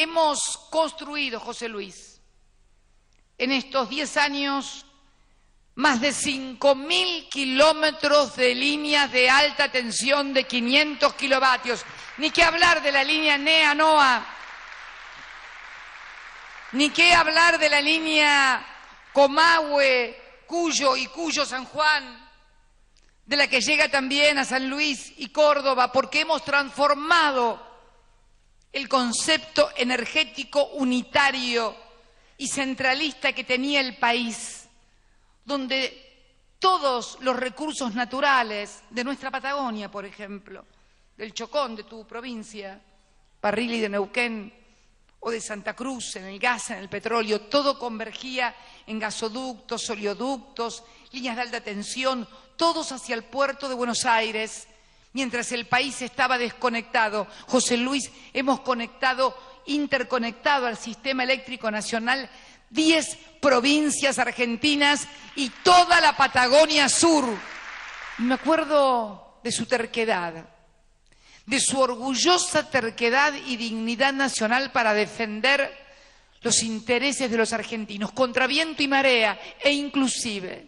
Hemos construido, José Luis, en estos 10 años, más de 5.000 kilómetros de líneas de alta tensión de 500 kilovatios. Ni que hablar de la línea NEA-NOA, ni que hablar de la línea Comahue, Cuyo y Cuyo-San Juan, de la que llega también a San Luis y Córdoba, porque hemos transformado el concepto energético unitario y centralista que tenía el país, donde todos los recursos naturales de nuestra Patagonia, por ejemplo, del Chocón, de tu provincia, Parrilli de Neuquén, o de Santa Cruz, en el gas, en el petróleo, todo convergía en gasoductos, oleoductos, líneas de alta tensión, todos hacia el puerto de Buenos Aires, mientras el país estaba desconectado. José Luis, hemos interconectado al sistema eléctrico nacional 10 provincias argentinas y toda la Patagonia Sur. Me acuerdo de su terquedad, de su orgullosa terquedad y dignidad nacional para defender los intereses de los argentinos, contra viento y marea, e inclusive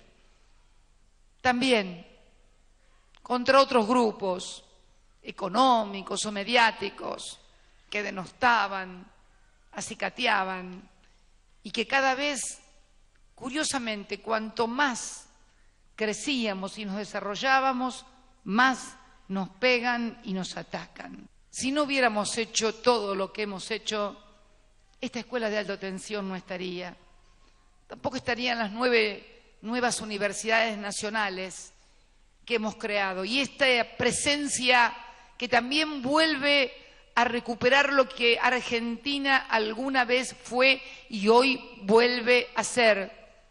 también contra otros grupos económicos o mediáticos que denostaban, acicateaban, y que cada vez, curiosamente, cuanto más crecíamos y nos desarrollábamos, más nos pegan y nos atacan. Si no hubiéramos hecho todo lo que hemos hecho, esta escuela de alta tensión no estaría. Tampoco estarían las 9 nuevas universidades nacionales que hemos creado. Y esta presencia que también vuelve a recuperar lo que Argentina alguna vez fue y hoy vuelve a ser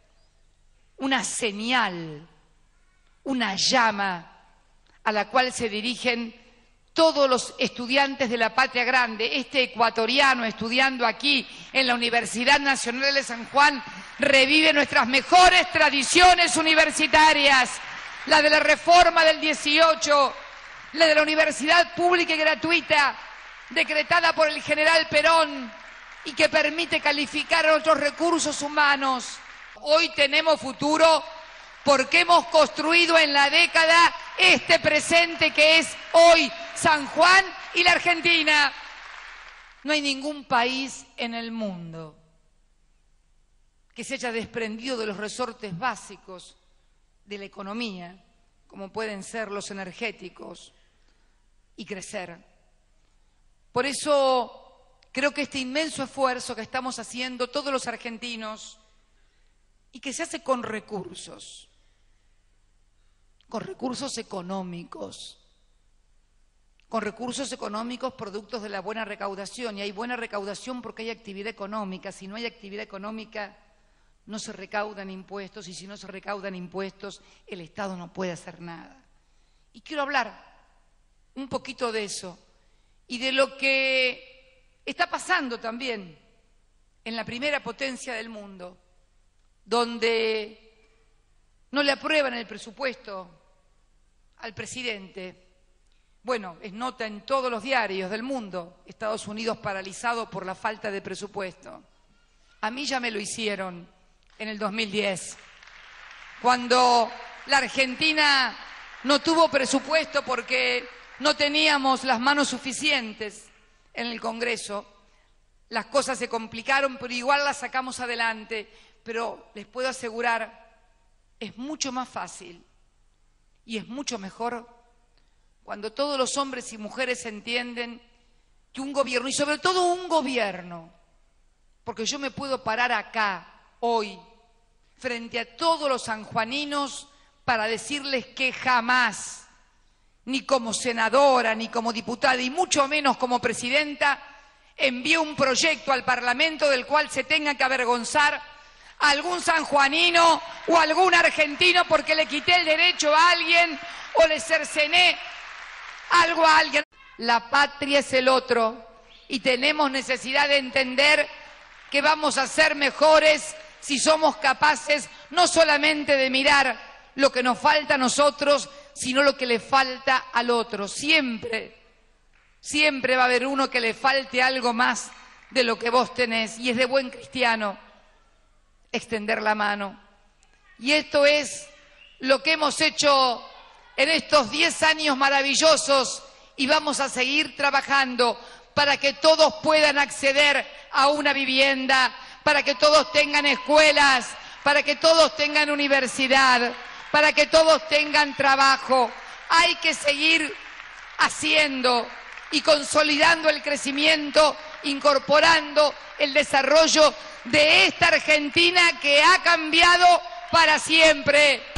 una señal, una llama a la cual se dirigen todos los estudiantes de la Patria Grande. Este ecuatoriano estudiando aquí en la Universidad Nacional de San Juan revive nuestras mejores tradiciones universitarias, la de la reforma del 18, la de la universidad pública y gratuita, decretada por el general Perón y que permite calificar otros recursos humanos. Hoy tenemos futuro porque hemos construido en la década este presente que es hoy San Juan y la Argentina. No hay ningún país en el mundo que se haya desprendido de los resortes básicos de la economía, como pueden ser los energéticos, y crecer. Por eso creo que este inmenso esfuerzo que estamos haciendo todos los argentinos y que se hace con recursos económicos, productos de la buena recaudación, y hay buena recaudación porque hay actividad económica. Si no hay actividad económica, no se recaudan impuestos, y si no se recaudan impuestos, el Estado no puede hacer nada. Y quiero hablar un poquito de eso y de lo que está pasando también en la primera potencia del mundo, donde no le aprueban el presupuesto al presidente. Bueno, es nota en todos los diarios del mundo, Estados Unidos paralizado por la falta de presupuesto. A mí ya me lo hicieron en el 2010, cuando la Argentina no tuvo presupuesto porque no teníamos las manos suficientes en el Congreso. Las cosas se complicaron, pero igual las sacamos adelante. Pero les puedo asegurar, es mucho más fácil y es mucho mejor cuando todos los hombres y mujeres entienden que un gobierno, y sobre todo un gobierno, porque yo me puedo parar acá hoy frente a todos los sanjuaninos para decirles que jamás, ni como senadora, ni como diputada, y mucho menos como presidenta, envié un proyecto al Parlamento del cual se tenga que avergonzar a algún sanjuanino o a algún argentino porque le quité el derecho a alguien o le cercené algo a alguien. La patria es el otro y tenemos necesidad de entender que vamos a ser mejores si somos capaces no solamente de mirar lo que nos falta a nosotros, sino lo que le falta al otro. Siempre va a haber uno que le falte algo más de lo que vos tenés, y es de buen cristiano extender la mano. Y esto es lo que hemos hecho en estos 10 años maravillosos, y vamos a seguir trabajando para que todos puedan acceder a una vivienda, para que todos tengan escuelas, para que todos tengan universidad, para que todos tengan trabajo. Hay que seguir haciendo y consolidando el crecimiento, incorporando el desarrollo de esta Argentina que ha cambiado para siempre.